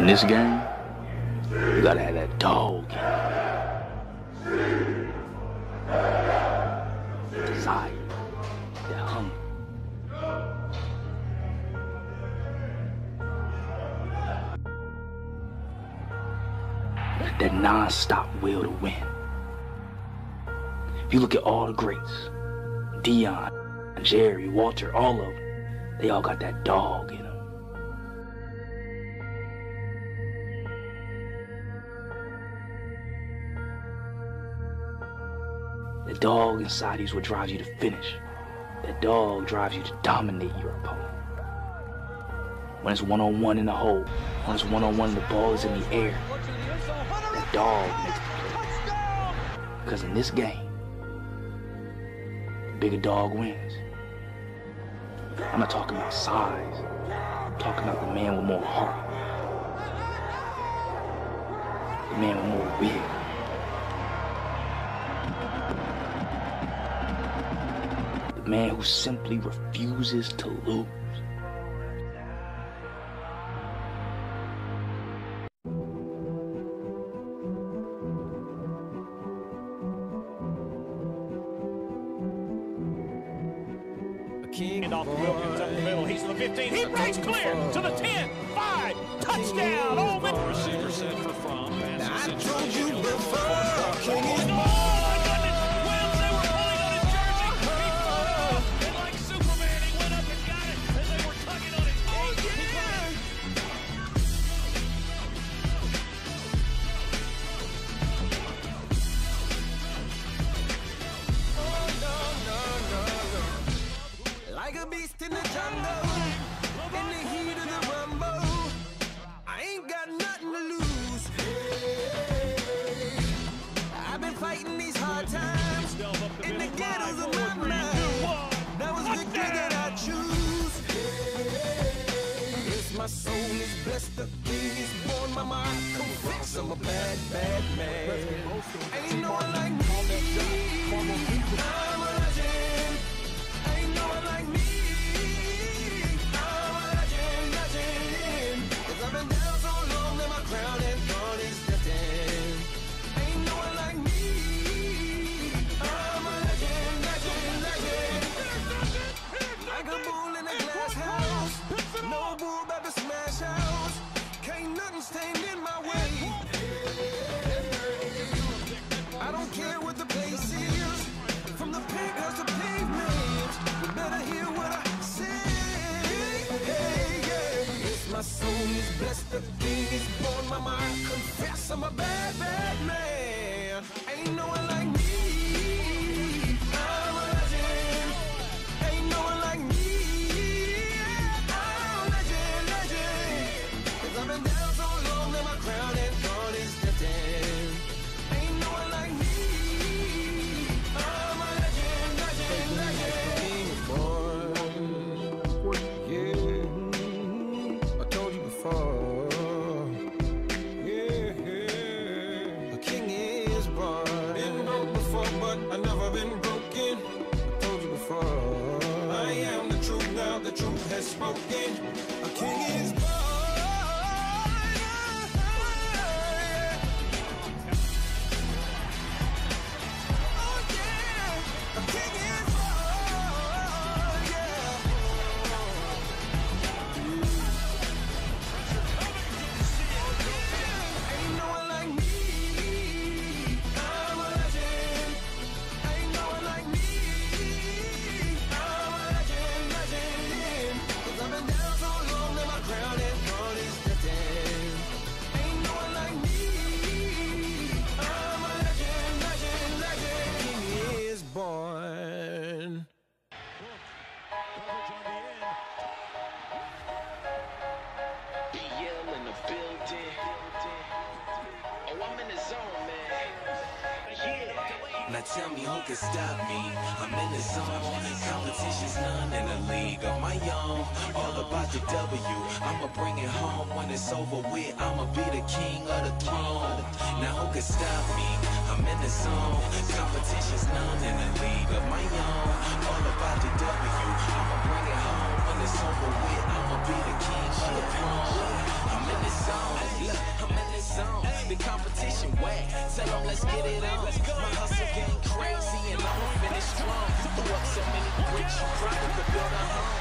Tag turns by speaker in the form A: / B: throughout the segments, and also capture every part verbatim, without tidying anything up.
A: In this game, you gotta have that dog in you. Desire, that hunger. That non-stop will to win. If you look at all the greats, Dion, Jerry, Walter, all of them, they all got that dog in them. The dog inside you is what drives you to finish. That dog drives you to dominate your opponent. When it's one-on-one in the hole, when it's one-on-one, the ball is in the air, that dog makes the play. Because in this game, the bigger dog wins. I'm not talking about size. I'm talking about the man with more heart. The man with more will. The man who simply refuses to lose.
B: And off Wilkins up the middle. He's in the fifteen. He breaks clear to the ten. Five. Touchdown. Oh, man.
C: Receiver set for Fromm.
D: I told you before.
B: Oh, my goodness. Wills, they were pulling on his jersey. He fell. And like Superman, he went up and got it as they were tugging on his cape.
D: Like a beast in the jungle, in the heat of the rumble, I ain't got nothing to lose. Hey, I've been fighting these hard times in the ghettos of my mind. That was victory that I choose. Hey, yes, my soul is blessed, the king is born. Mama, I confess I'm a bad, bad man. Ain't no one like me. I'm a legend. Ain't no one like me. I'm a legend, legend. 'Cause I've been down so long that my crown and throne is destined. Ain't no one like me. I'm a legend, legend, legend. Like a bull in a glass house. No bull about to smash house. Can't nothing stand in my way. I don't care what the place is. From the penthouse to pavement, you better hear what I say. Hey, yeah. Yes, my soul is blessed, the king is born. Mama, I confess I'm a bad, bad man. Ain't no one like me. I'm a legend. Ain't no one like me. I'm a legend, legend. 'Cause I've been down so long that my crown and throne is destined. Ain't no one like me. I'm a legend, legend, legend. Boy, yeah, I told you before. Yeah, a king is born. Been broke before, but I never been broken. I told you before. I am the truth now, the truth has spoken. A king is born.
E: Now tell me who can stop me. I'm in the zone. Competition's none in the league of my own. All about the W. I'ma bring it home when it's over with. I'ma be the king of the throne. Now who can stop me? I'm in the zone. Competition's none in the league of my own. All about the W. I'ma bring it home when it's over with. I'ma be the king of the throne. I'm in the zone. let's get it on. My hustle game crazy and I'ma finish strong. Threw up so many bricks, you probably could build a home.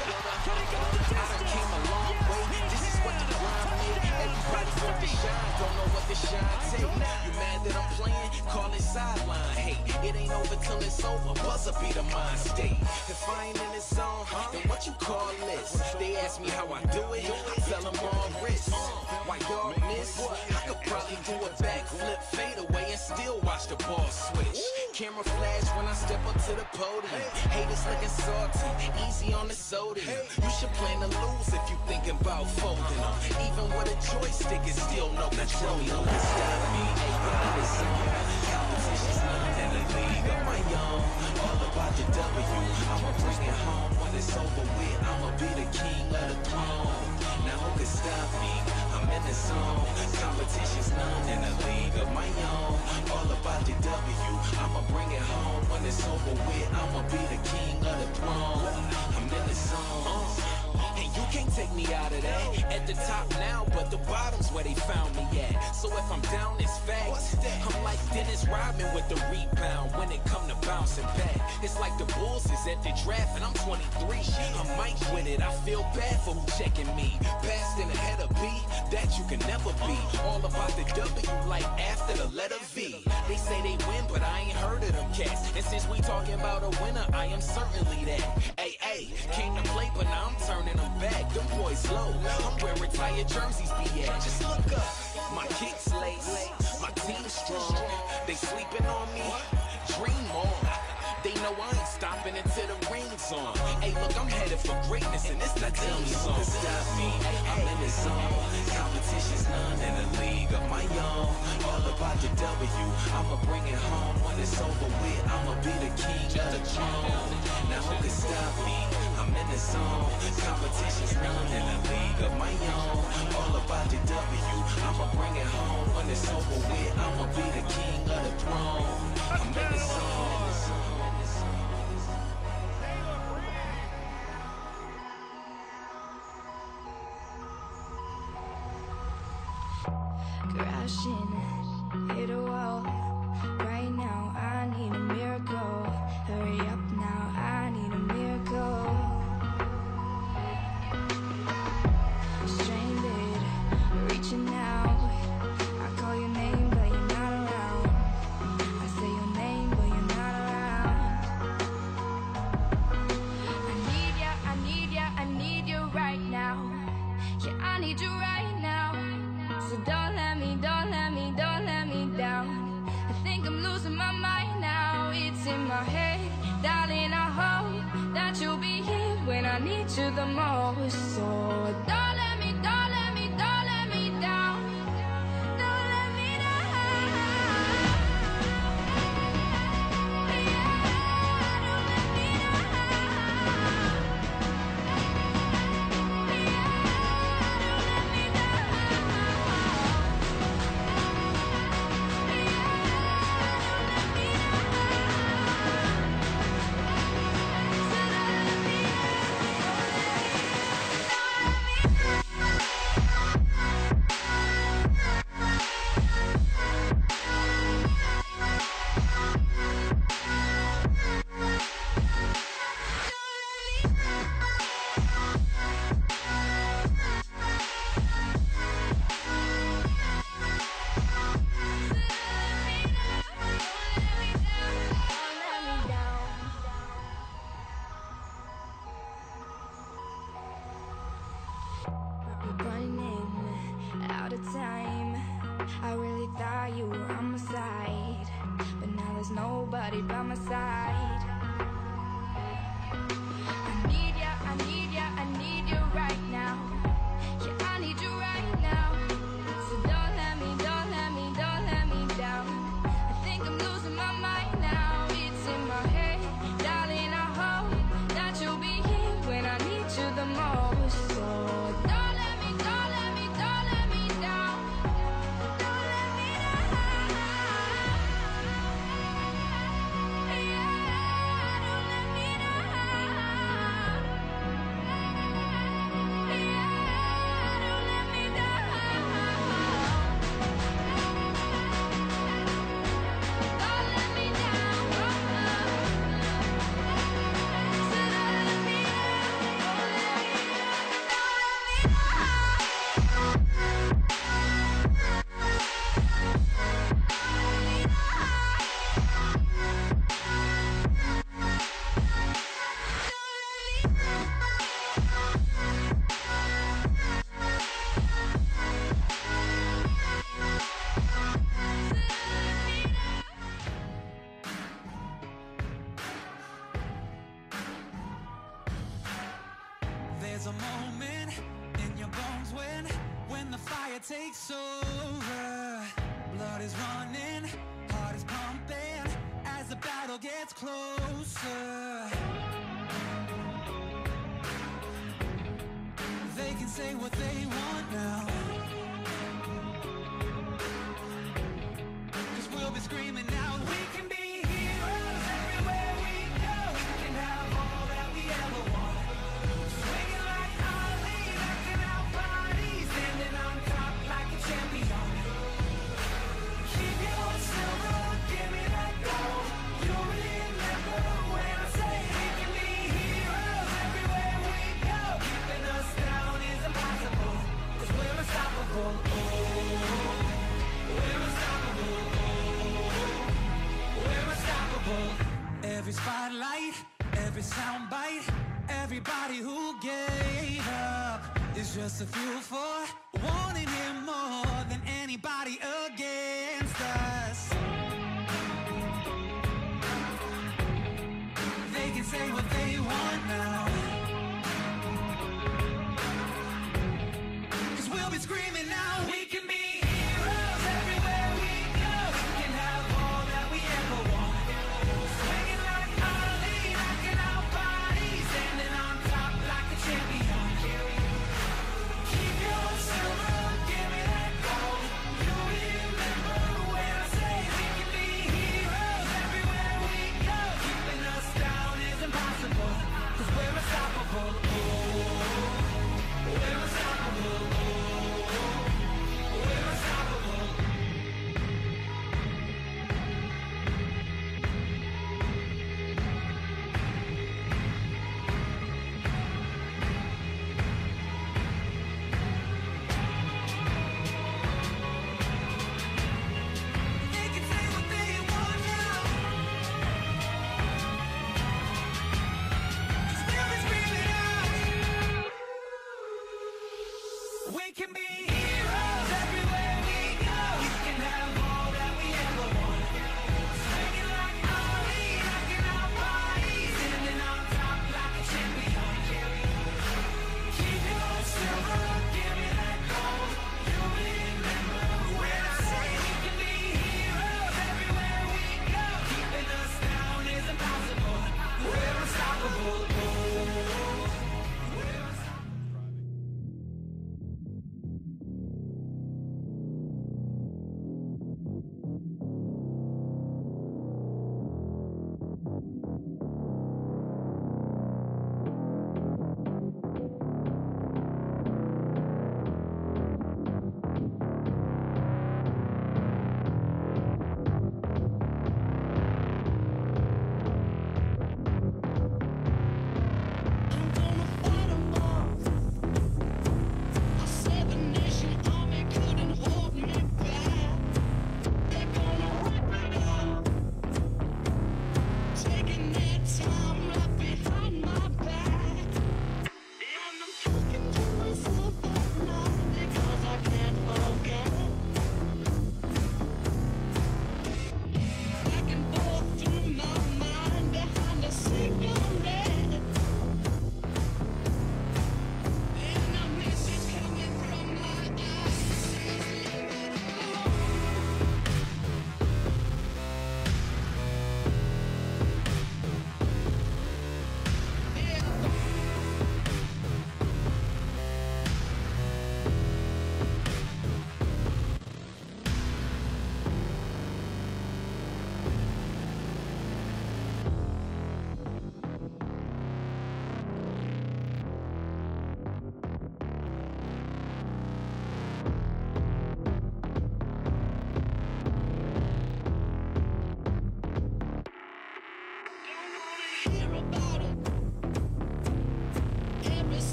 E: I done came a long way, this is what the grind made. Everybody want to shine, don't know what the shine take. You mad that I'm playing? Call it sideline. Hey, it ain't over till it's over, buzzer be the mind state. If I ain't in the zone, then what you call this? They ask me how I do it, I tell them all wrist. Why y'all miss? I could probably do a backflip, fade away, and still watch the ball switch. Camera flash when I step up to the podium. Haters looking salty, easy on the sodium. You should plan to lose if you thinking about folding them. Even with a joystick, it's still no control. No can stop me. I'm in the zone. Competition's none in the league of my own. All about the W. I'ma bring it home when it's over with. I'ma be the king of the throne. Now who can stop me? I'm in the zone. Competition's none in the league of my own. All about the W. I'ma bring it home when it's over with. I'ma be the king of the throne. I'm in the zone. And you can't take me out of that. At the top now, but the bottom's where they found me at. So if I'm down, it's facts. I'm like Dennis Rodman with the rebound when it come to bouncing back. It's like the Bulls is at the draft and I'm twenty-three. I'm Mike with it, I feel bad for who checking me. Passed in ahead of B, that you can never be. All about the W like after the letter V. They say they win, but I ain't heard of them cats. And since we talking about a winner, I am certainly that. Hey, hey, came to play, but now I'm turning them back. Them boys low, I'm where retired jerseys be at. Just look up, my kicks lace, my team strong. They sleeping on me, dream on. They know I ain't stopping until the ring's on. Hey, look, I'm headed for greatness, and it's not theme song. Stop me, I'm in the zone. Competition's none in the league of my own. All about the W. I'ma bring it home when it's over with. I'ma be the king of the throne. Now who can stop me? I'm in the zone. Competition's none in the league of my own. All about the W. I'ma bring it home when it's over with. I'ma be the king of the throne. I'm in the zone.
C: Crashing, hit a wall. Right now, I need a miracle. Hurry up now, I need a miracle. Stranded, reaching out. I call your name, but you're not around. I say your name, but you're not around. I need ya, I need ya, I need you right now. Yeah, I need you right now. So don't let me, don't let me, don't let me down. I think I'm losing my mind now. It's in my head, darling, I hope that you'll be here when I need you the most. So don't let me, don't let me, don't let me down. Don't let me down. Yeah, don't let me down. Yeah, don't let me down. Running out of time. I really thought you were on my side, but now there's nobody by my side. I need ya, I need ya, I need you right now. Yeah, I need you right now. So don't let me, don't let me, don't let me down. I think I'm losing my mind now. It's in my head, darling, I hope that you'll be here when I need you the most. So don't let me, don't let me, don't let me down. Don't let me down. Yeah.
D: takes over. Blood is running, heart is pumping as the battle gets closer. They can say what they want now, 'cause we'll be screaming out, we can be heroes everywhere we go. We can have all that we ever want. Swinging like Ali, rocking out bodies, standing on top like a champion. Keep your silver, give me that gold. You'll remember when I say we can be heroes everywhere we go. Keeping us down is impossible, 'cause we're unstoppable. Oh, we're unstoppable. We're unstoppable. Every spotlight, every soundbite, everybody who gave up is just a fuel for wanting him more than anybody against us. They can say what they want now, 'cause we'll be screaming now, we can be heroes everywhere we go. We can have all that we ever want. Swinging like Ali, knocking out bodies, standing on top like a champion. Keep your silver, give me that gold. You'll remember when I say we can be heroes everywhere we go. Keeping us down is impossible, 'cause we're unstoppable. Oh, we're unstoppable. Oh, we're unstoppable. They can say what they want now, 'cause we'll be screaming out, we can be heroes everywhere we go. We can have all that we ever want. Swinging like Ali, knocking out bodies, standing on top like a champion. Keep your silver, give me that gold. You'll remember when I say we can be heroes everywhere we go. Keeping us down is impossible. We're unstoppable. Oh, we're unstoppable.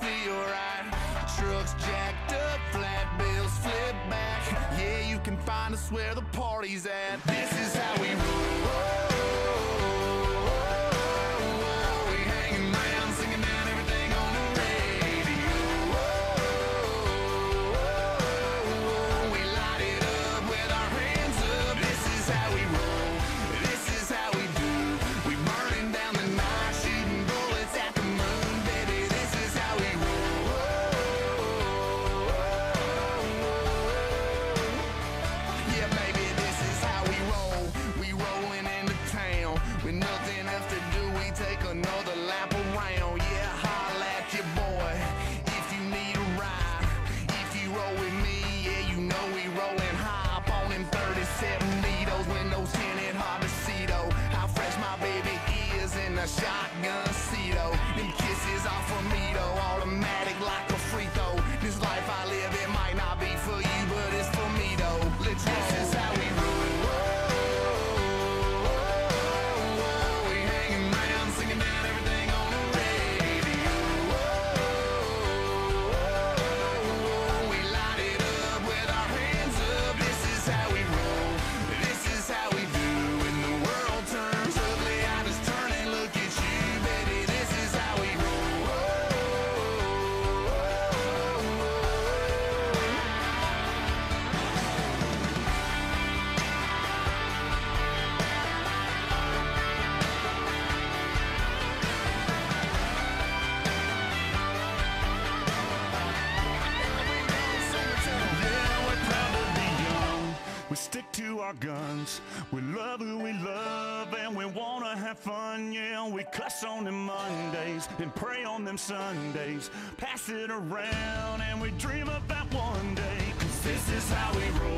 D: feel right. Trucks jacked up, flat bills flip back. Yeah, you can find us where the party's at. This is how we roll. We hanging around, singing down everything on the radio. We light it up with our hands up. This is how we roll. This is how we do. We burning down the night, shooting bullets at the moon, baby. This is how we roll. Yeah, baby, this is how we roll. We rolling into town with nothing else to do. We take another lap around. Yeah, holla at your boy if you need a ride. If you roll with me, yeah, you know we rolling high up on them thirty-seven needles. Windows tinted, hard to see though. How fresh my baby is in a shotgun seat though. Them kisses off of me though, automatic like a free throw. This life I live, it might not be for you, but it's for me though. Let's roll. This is how we roll. We hanging around, singing down everything on the radio. We light it up with our hands up. This is how we roll. This is how we do. When the world turns ugly, I just turn and look at you, baby. This is how we roll. Yeah, we're proud to be young. We stick to our guns. We love who we love and we wanna have fun. Yeah, we cuss on them Mondays and pray on them Sundays. Pass it around and we dream about one day. 'Cause this is how we roll.